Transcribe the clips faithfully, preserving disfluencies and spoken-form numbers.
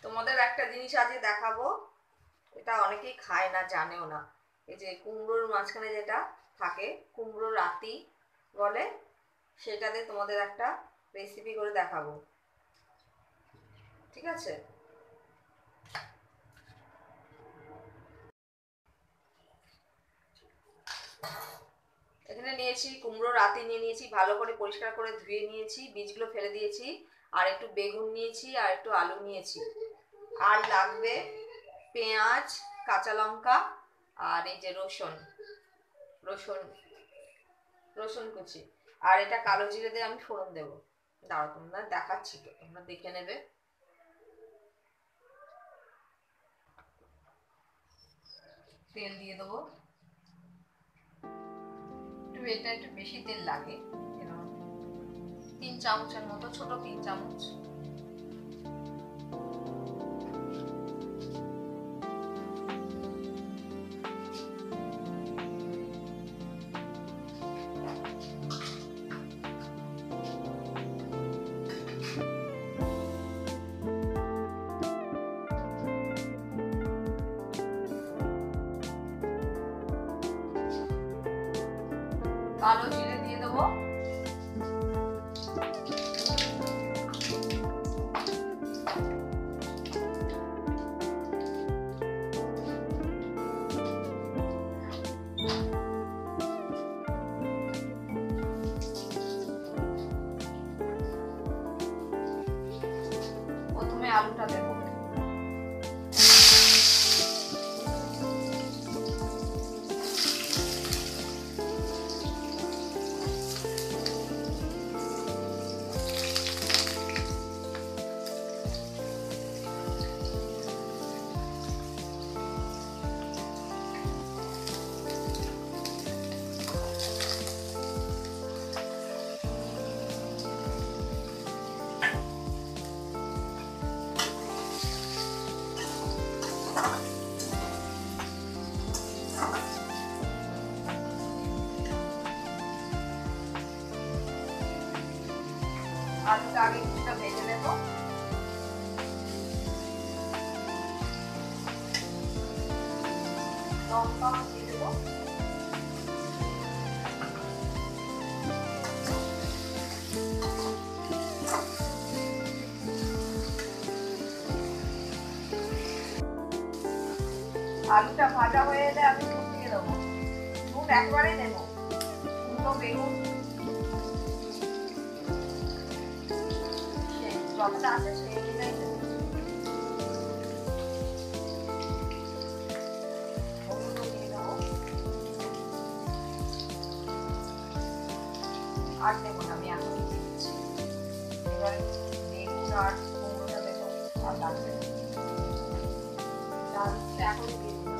তোমাদের একটা জিনিস আজকে দেখাবো, এটা অনেকেই খায় না, জানেও না। এই যে কুমড়োর মাঝখানে যেটা থাকে, কুমড়ো রাতি বলে, সেটাতে তোমাদের একটা রেসিপি করে দেখাবো, ঠিক আছে? এখানে নিয়েছি কুমড়ো রাতি নিয়ে নিয়েছি, ভালো করে পরিষ্কার করে ধুয়ে নিয়েছি, বীজগুলো ফেলে দিয়েছি। আর একটু বেগুন নিয়েছি, আর একটু আলু নিয়েছি। আর লাগবে পেঁয়াজ, কাঁচা লঙ্কা, আর এই যে রসুন রসুন রসুন কুচি। আর এটা কালো জিরে দিয়ে আমি ফোড়ন দেবো। দাঁড়াও, তোমরা দেখাচ্ছি তো, তোমরা দেখে নেবে। তেল দিয়ে দেবো, একটু এটা একটু বেশি তেল লাগে, তিন চামচের মতো, ছোট তিন চামচ। কালো জিরে দিয়ে দেবো, প্রথমে আলুটা দেবো। আলুটা আগে কিছুটা ভেজে নেব। লঙ্কা দিয়ে দেবো, আলুটা ভাজা হয়ে এলে আমি নুন দিয়ে দেবো। নুন একবারে দেবো, কুমড়ো বেগুন যতটা আছে সেই অনুযায়ী দেবো। হলুদও দিয়ে দেবো, আর দেবো না, আমি এখন দিচ্ছি। এবার বেগুন আর কুমড়োটা দেবো, আর লাগবে এখন দিয়ে দেবো।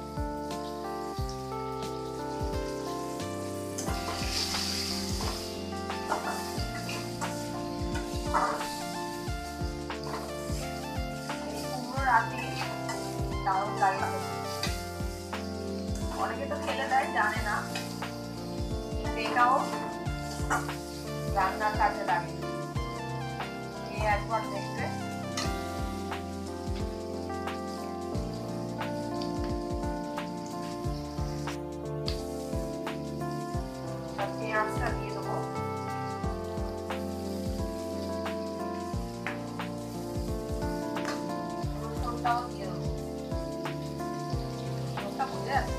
দারুণ লাগে, অনেকে তো ফেলে দেয়, জানে না, এটাও রান্নার কাজে লাগে। খেয়ে একবার দেখবে। পেঁয়াজটা দিয়ে দেবো, রসুনটাও দিয়ে দেবো। রসুনটা বুঝে যাচ্ছে,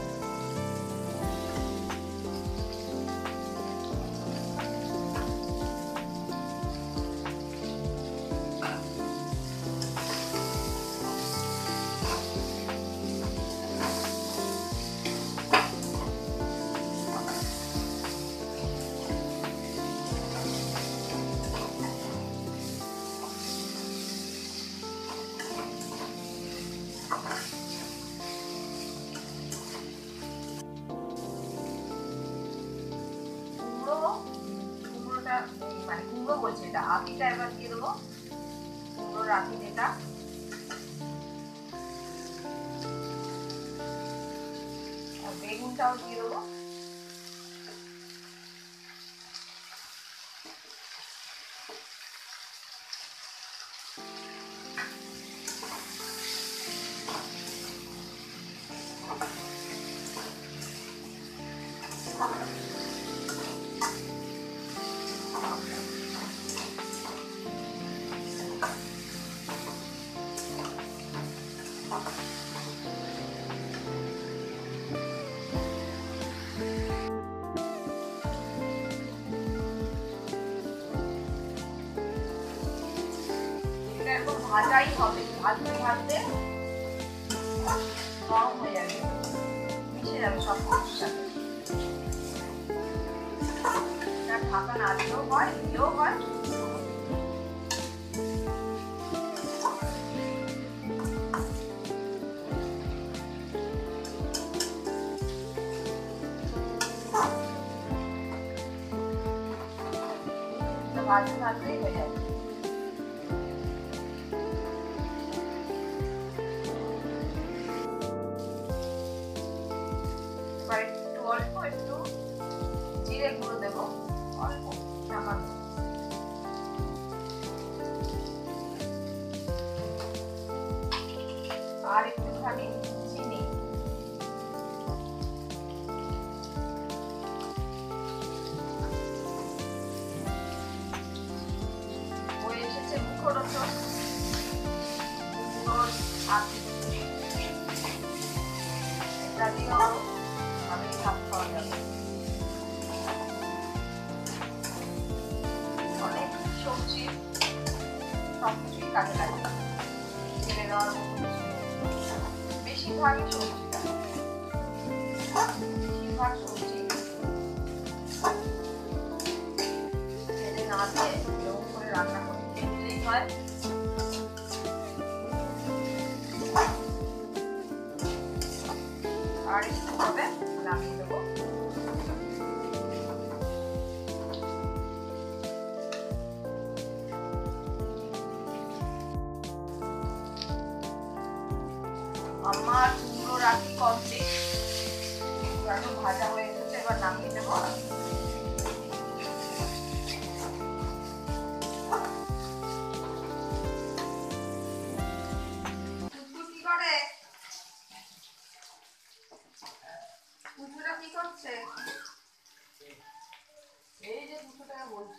মানে কুমড়ো বলছে, এটা আতিটা এবার দিয়ে দেবো, কুমড়োর আতি যেটা। আর বেগুনটাও দিয়ে দেবো। এরকম ভাজাই হবে, ভাজতে ভাজতে নরম হয়ে যাবে, মিশে যাবে সব কিছুর সাথে। ঢাকা না দিলেও হয়, দিলেও হয়। ভাজতে ভাজতেই হয়ে যাবে। এবার একটু অল্প একটু জিরে গুঁড়ো দেবো, অল্প সামান্য। আর একটুখানি চিনি। হয়ে এসেছে মুখরোচক কুমড়োর আলু। এটা দিয়েও আমি ভাত খাওয়া যাবে। অনেক সবজি সবকিছুই কাজে লাগে, ছেড়ে দেওয়ার মতো বেশিরভাগই সবজিটা বেশিরভাগ সবজি ছেড়ে না দিয়ে এরকম করে রান্না করতে দিলেই হয়। আর একটু হবে, নামিয়ে দেবো। আমার কুমড়ো রাখি কমপ্লিট, একদম ভাজা হয়ে এসেছে। এবার নামিয়ে দেব। কি করে কুকুরা কি করছে? এই যে দুশো টাকা বলছি।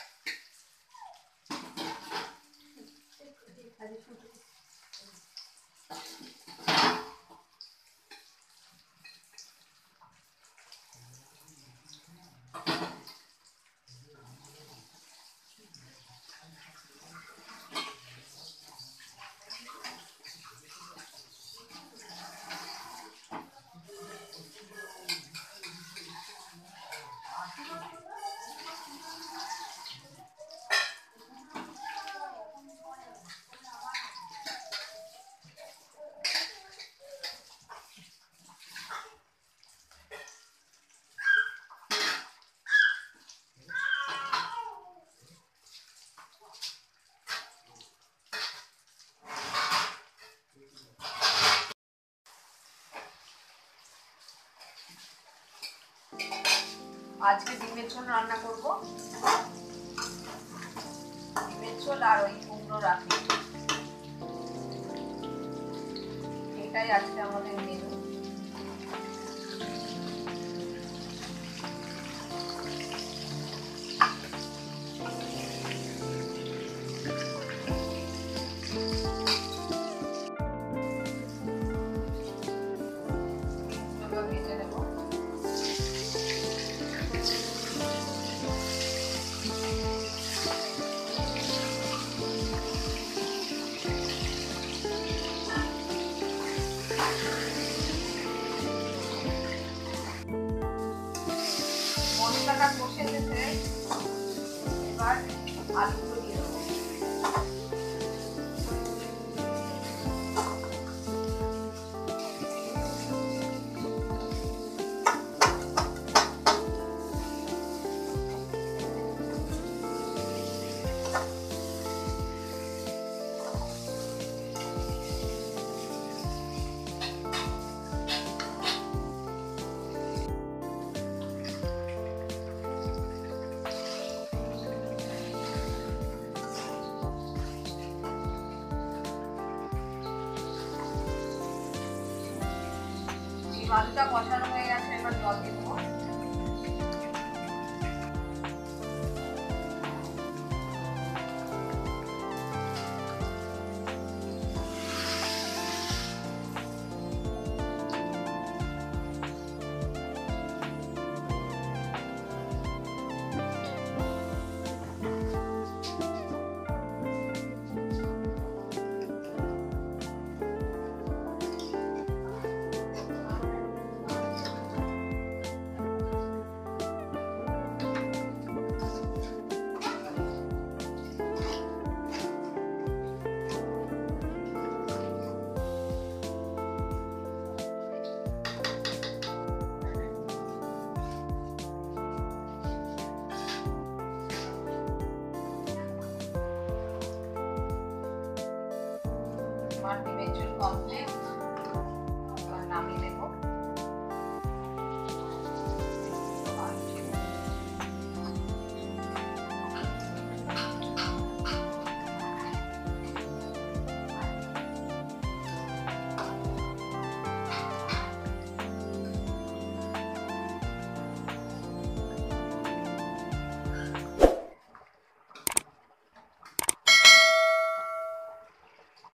আজকে ডিমের ঝোল রান্না করব। ডিমের ঝোল আর ওই কুমড়ো রাখি, এটাই আজকে আমাদের মেনু। ভেজে নেব। মশলাটা কষে গেছে, এবার আলুগুলো দিয়ে দেবো। আলুটা কষানো হয়ে গেছে, এবার জল দিয়ে দেবো। আমার ডিমের ঝোল কমপ্লিট।